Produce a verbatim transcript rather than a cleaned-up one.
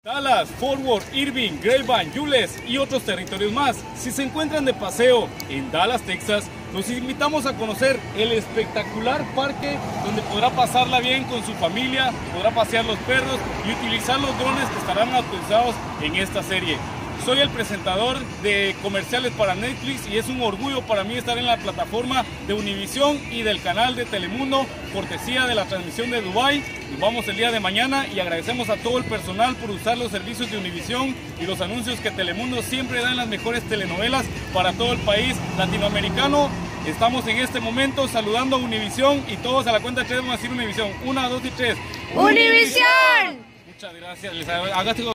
Dallas, Fort Worth, Irving, Grapevine, Yules y otros territorios más. Si se encuentran de paseo en Dallas, Texas, los invitamos a conocer el espectacular parque donde podrá pasarla bien con su familia, podrá pasear los perros y utilizar los drones que estarán autorizados en esta serie. Soy el presentador de comerciales para Netflix y es un orgullo para mí estar en la plataforma de Univisión y del canal de Telemundo, cortesía de la transmisión de Dubái. Nos vamos el día de mañana y agradecemos a todo el personal por usar los servicios de Univisión y los anuncios que Telemundo siempre da en las mejores telenovelas para todo el país latinoamericano. Estamos en este momento saludando a Univisión y todos a la cuenta de tres vamos a decir Univisión. Una, dos y tres. ¡Univisión! Muchas gracias. Les agradezco.